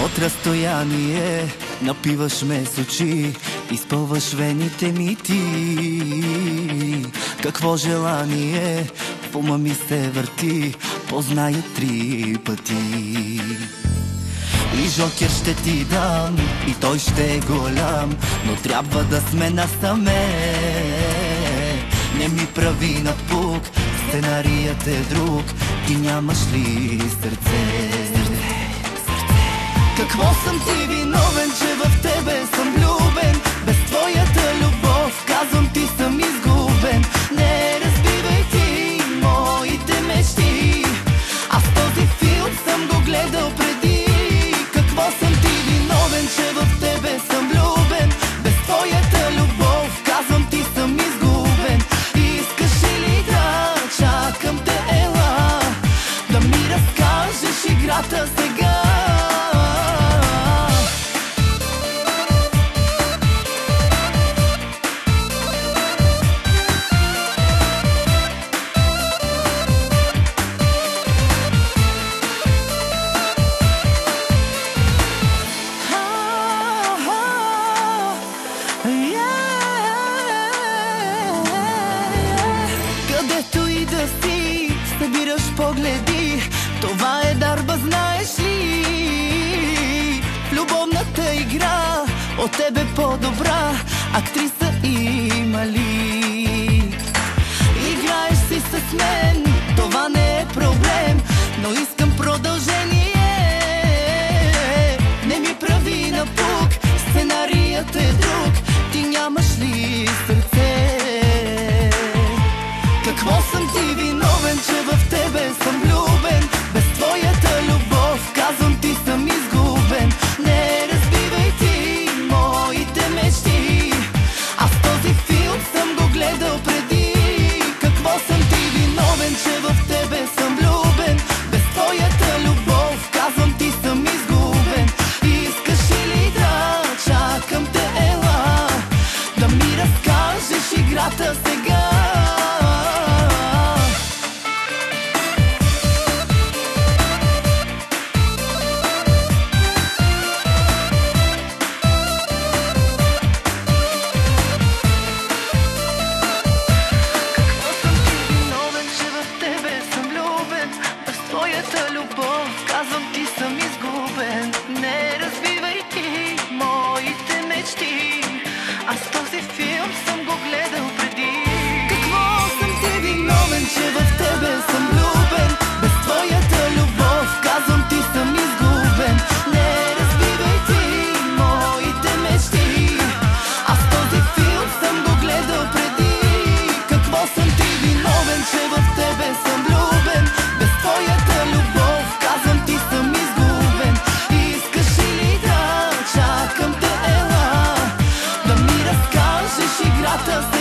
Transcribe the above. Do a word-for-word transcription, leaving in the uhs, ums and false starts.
От разстояние напиваш ме с очи, изпълваш вените ми ти. Какво желание в ума ми се върти, позная три пъти. И жокер ще ти дам, и той ще е голям, но трябва да сме насаме. Не ми прави напук, сценарият е друг, ти нямаш ли сърце? Какво съм ти виновен, че в тебе съм влюбен? Без твоята любов, казвам, ти съм изгубен. Не разбивай ти моите мечти, аз този филм съм го гледал преди. Какво съм ти виновен, че в тебе съм влюбен? Без твоята любов, казвам, ти съм изгубен. Искаш ли да чакам те, ела, да ми разкажеш играта сега? Където и да си, събираш погледи, това е дарба, знаеш ли? В любовната игра от тебе по-добра актриса има ли? Играеш си с мен, това не е проблем, но искам продължение. Не ми прави напук, сценарият е друг, ти нямаш ли сърце? Какво съм ти виновен, че в тебе съм влюбен? Без твоята любов, казвам, ти съм изгубен. Не разбивай ти моите мечти, аз този филм съм го гледал преди. Какво съм ти виновен, че в тебе съм влюбен? Без твоята любов, казвам, ти съм изгубен. Искаш ли да чакам те, ела, да ми разкажеш играта сега? Любов, казвам, ти съм изгубен. Не разбивай ти моите мечти, аз този филм съм го гледал преди. Какво съм ти виновен, че в тебе съм влюбен? Без твоята любов, казвам, ти съм изгубен. Не разбивай ти моите мечти, аз този филм съм го гледал преди. Какво съм ти виновен, че в тебе съм влюбен? Без твоята любов, казвам, ти съм изгубен. Искаш ли да чакам те, ела, да ми разкажеш играта?